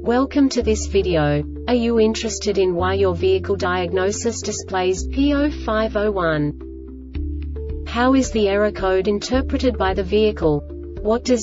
Welcome to this video. Are you interested in why your vehicle diagnosis displays P0501? How is the error code interpreted by the vehicle? What does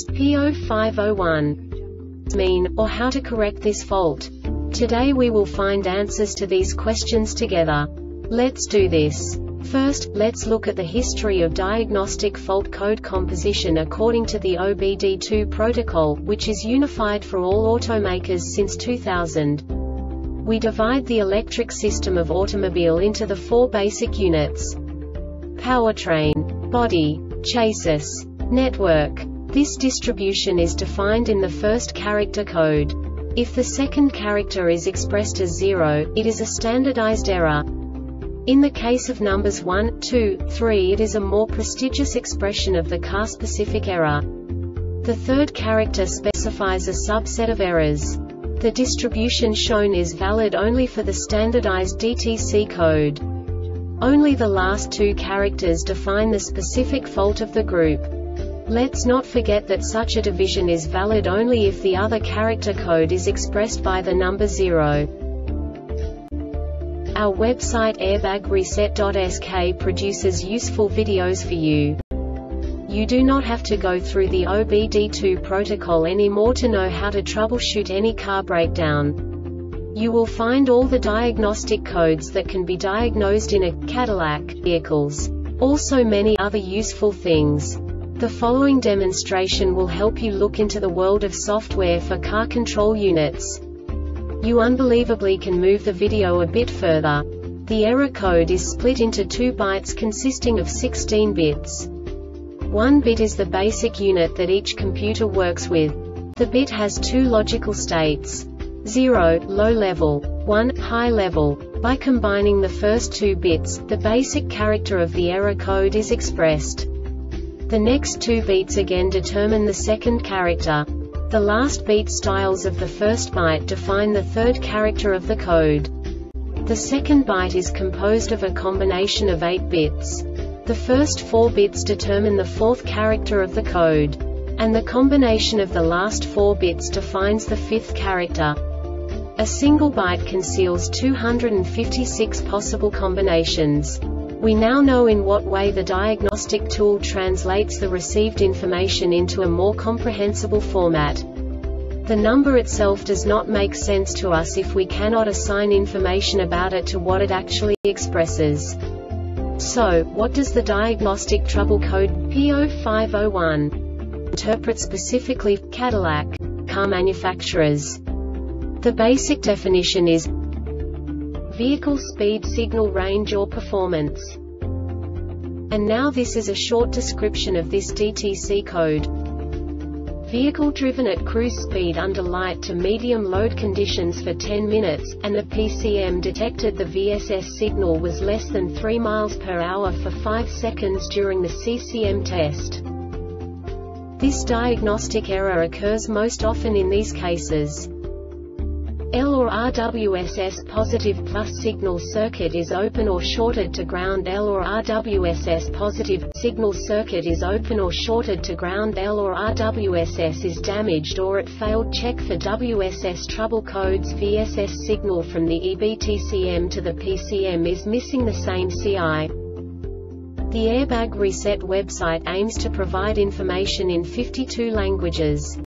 P0501 mean, or how to correct this fault? Today we will find answers to these questions together. Let's do this. First, let's look at the history of diagnostic fault code composition according to the OBD2 protocol, which is unified for all automakers since 2000. We divide the electric system of automobile into the four basic units: powertrain, body, chassis, network. This distribution is defined in the first character code. If the second character is expressed as 0, it is a standardized error. In the case of numbers 1, 2, 3, it is a more prestigious expression of the car-specific error. The third character specifies a subset of errors. The distribution shown is valid only for the standardized DTC code. Only the last two characters define the specific fault of the group. Let's not forget that such a division is valid only if the other character code is expressed by the number 0. Our website airbagreset.sk produces useful videos for you. You do not have to go through the OBD2 protocol anymore to know how to troubleshoot any car breakdown. You will find all the diagnostic codes that can be diagnosed in a Cadillac vehicles. Also many other useful things. The following demonstration will help you look into the world of software for car control units. You unbelievably can move the video a bit further. The error code is split into 2 bytes consisting of 16 bits. 1 bit is the basic unit that each computer works with. The bit has 2 logical states: 0, low level, 1, high level. By combining the first 2 bits, the basic character of the error code is expressed. The next 2 beats again determine the second character. The last beat styles of the first byte define the third character of the code. The second byte is composed of a combination of 8 bits. The first 4 bits determine the fourth character of the code. And the combination of the last 4 bits defines the fifth character. A single byte conceals 256 possible combinations. We now know in what way the diagnostic tool translates the received information into a more comprehensible format. The number itself does not make sense to us if we cannot assign information about it to what it actually expresses. So, what does the diagnostic trouble code P0501 interpret specifically for Cadillac car manufacturers? The basic definition is vehicle speed, signal range or performance. And now this is a short description of this DTC code. Vehicle driven at cruise speed under light to medium load conditions for 10 minutes, and the PCM detected the VSS signal was less than 3 miles per hour for 5 seconds during the CCM test. This diagnostic error occurs most often in these cases: L or RWSS positive plus signal circuit is open or shorted to ground. L or RWSS positive signal circuit is open or shorted to ground. L or RWSS is damaged or it failed. Check for WSS trouble codes. VSS signal from the EBTCM to the PCM is missing the same CI. The Airbag Reset website aims to provide information in 52 languages.